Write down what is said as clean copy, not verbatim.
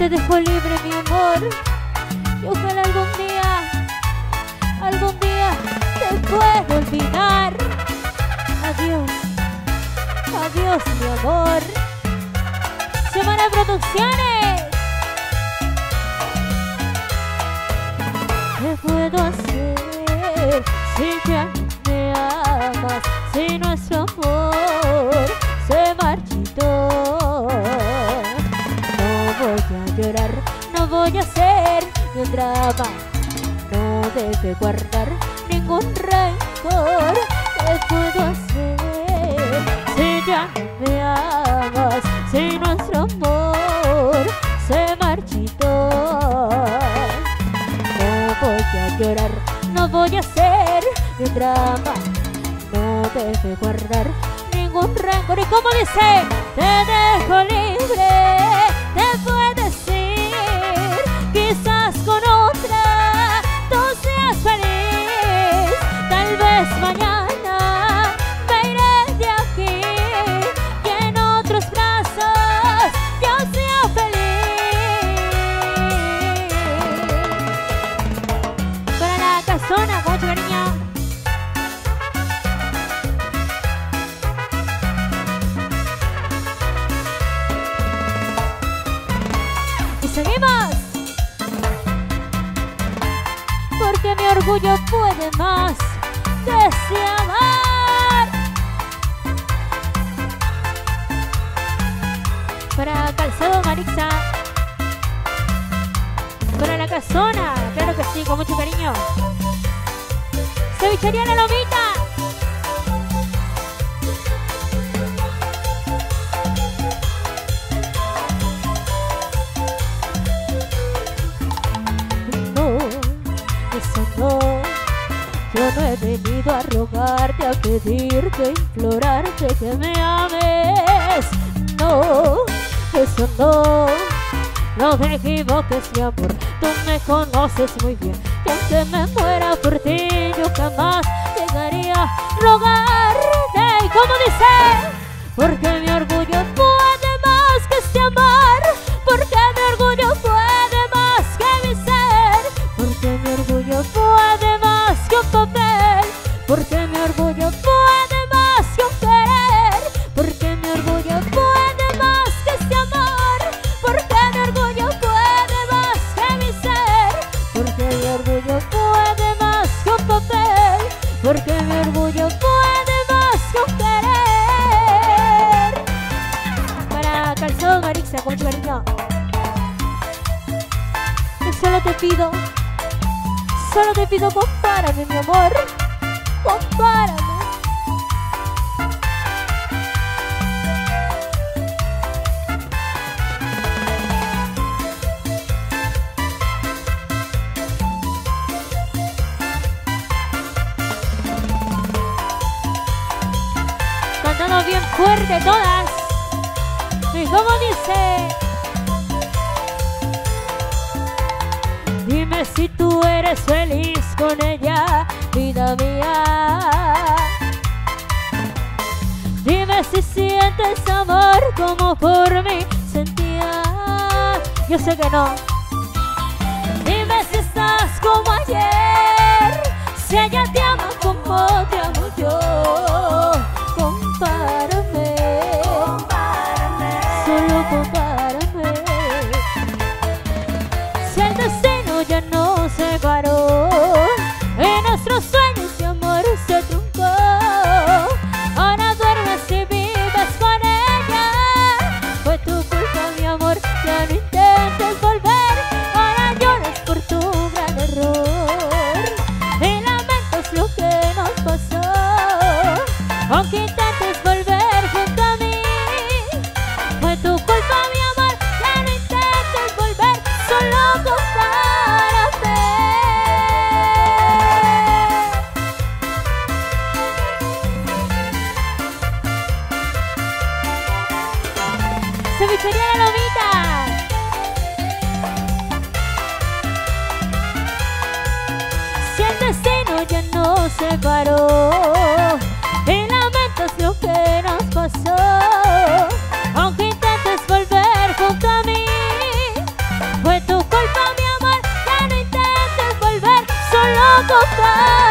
te dejo libre, mi amor. Y ojalá algún día te pueda olvidar. Adiós, adiós, mi amor. Semana Producciones. ¿Qué puedo hacer si ya me amas? Si nuestro amor se marchitó. No voy a llorar, no voy a hacer ni un drama. No debe guardar ningún rencor. ¿Qué puedo hacer si ya me amas? Si nuestro amor se marchitó. No voy a llorar, no voy a hacer ni un drama. No debe guardar ningún rencor. ¿Y cómo dice? Te dejo libre, te puedes ir, quizás con otra tú seas feliz. Tal vez mañana me iré de aquí y en otros brazos yo sea feliz. Para la casona, con mucho cariño. Seguimos, porque mi orgullo puede más que ese amar. Para Calzado Marixa, para la casona, claro que sí, con mucho cariño. Cevichería La Lomita. Yo no he venido a rogarte, a pedirte, implorarte que me ames. No, eso no, no te equivoques, mi amor. Tú me conoces muy bien, que aunque me muera por ti, yo jamás llegaría a rogarte. ¿Y cómo dice? Porque mi orgullo puede más que este amar. Porque mi orgullo puede más que mi ser. Porque mi orgullo puede más que un papel. Porque mi orgullo puede más que un querer. Porque mi orgullo puede más que este amor. Porque mi orgullo puede más que mi ser. Porque mi orgullo puede más que un papel. Porque mi orgullo puede más que un querer. Para Calzado Marixa, con mucho cariño. Y solo te pido, compárame, mi amor. Compárame. Cantando bien fuerte todas. ¿Y cómo dice? Dime si tú eres feliz con ella, vida mía. Dime si sientes amor como por mí sentía. Yo sé que no. Dime si estás como ayer, si ella te ama como te amo yo. Compárame, solo compárame. Si el destino ya no se paró y nuestros sueños de amor se truncó, ahora duermes y vives con ella. Fue tu culpa, mi amor, ya no intentes volver. Ahora lloras por tu gran error y lamentas lo que nos pasó. Aunque intentes volver junto a mí, fue tu culpa, mi amor, ya no intentes volver. Solo compárame. Cevichería La Lomita. Si el destino ya no se paró y lamentas lo que nos pasó, aunque intentes volver junto a mí, tocar.